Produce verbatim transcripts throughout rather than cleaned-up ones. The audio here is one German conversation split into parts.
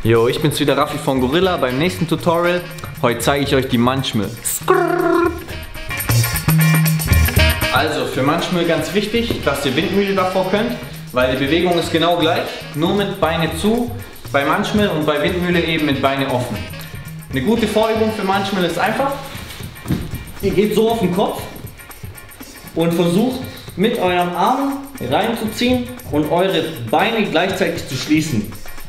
Jo, ich bin's wieder, Raffi von Gorilla beim nächsten Tutorial. Heute zeige ich euch die Munchmill. Also für Munchmill ganz wichtig, dass ihr Windmühle davor könnt, weil die Bewegung ist genau gleich, nur mit Beine zu bei Munchmill und bei Windmühle eben mit Beine offen. Eine gute Vorübung für Munchmill ist einfach, ihr geht so auf den Kopf und versucht mit eurem Arm reinzuziehen und eure Beine gleichzeitig zu schließen.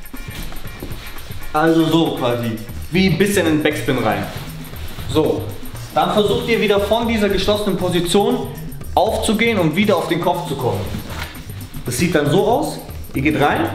Also so quasi, wie ein bisschen in den Backspin rein. So, dann versucht ihr wieder von dieser geschlossenen Position aufzugehen und wieder auf den Kopf zu kommen. Das sieht dann so aus, ihr geht rein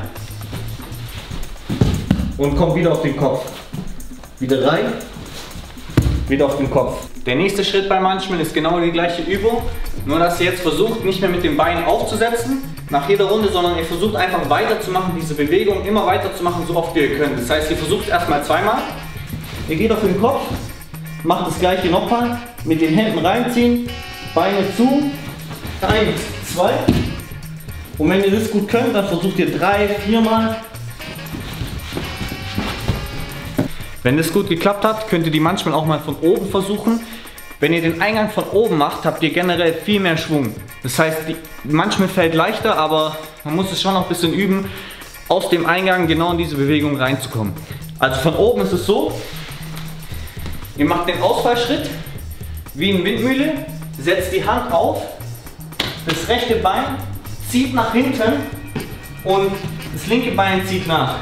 und kommt wieder auf den Kopf. Wieder rein, wieder auf den Kopf. Der nächste Schritt bei Munchmill ist genau die gleiche Übung, nur dass ihr jetzt versucht, nicht mehr mit den Beinen aufzusetzen nach jeder Runde, sondern ihr versucht einfach weiterzumachen, diese Bewegung immer weiter zu machen, so oft wie ihr könnt. Das heißt, ihr versucht es erstmal zweimal, ihr geht auf den Kopf, macht das gleiche nochmal, mit den Händen reinziehen, Beine zu, eins, zwei, und wenn ihr das gut könnt, dann versucht ihr drei, viermal. Wenn das gut geklappt hat, könnt ihr die manchmal auch mal von oben versuchen. Wenn ihr den Eingang von oben macht, habt ihr generell viel mehr Schwung. Das heißt, die, manchmal fällt leichter, aber man muss es schon noch ein bisschen üben, aus dem Eingang genau in diese Bewegung reinzukommen. Also von oben ist es so, ihr macht den Ausfallschritt wie in Windmühle, setzt die Hand auf, das rechte Bein zieht nach hinten und das linke Bein zieht nach.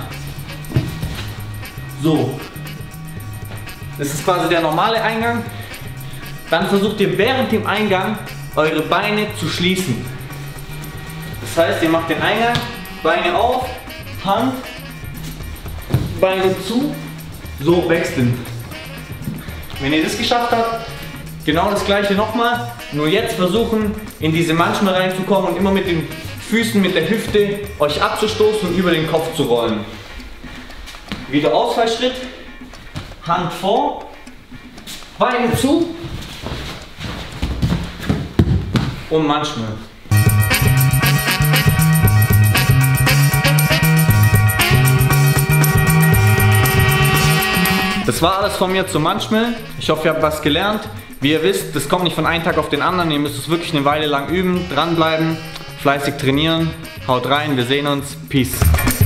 So. Das ist quasi der normale Eingang. Dann versucht ihr während dem Eingang eure Beine zu schließen. Das heißt, ihr macht den Eingang, Beine auf, Hand, Beine zu, so wechseln. Wenn ihr das geschafft habt, genau das gleiche nochmal, nur jetzt versuchen in diese Munchmill reinzukommen und immer mit den Füßen, mit der Hüfte euch abzustoßen und über den Kopf zu rollen. Wieder Ausfallschritt. Hand vor, Beine zu und Munchmill. Das war alles von mir zu Munchmill. Ich hoffe, ihr habt was gelernt. Wie ihr wisst, das kommt nicht von einem Tag auf den anderen. Ihr müsst es wirklich eine Weile lang üben, dranbleiben, fleißig trainieren. Haut rein, wir sehen uns. Peace.